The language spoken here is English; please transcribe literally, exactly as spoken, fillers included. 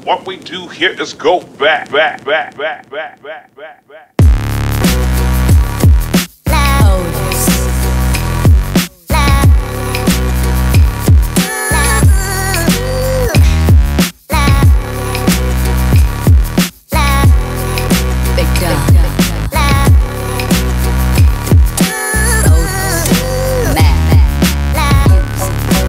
What we do here is go back, back, back, back, back, back, back, back.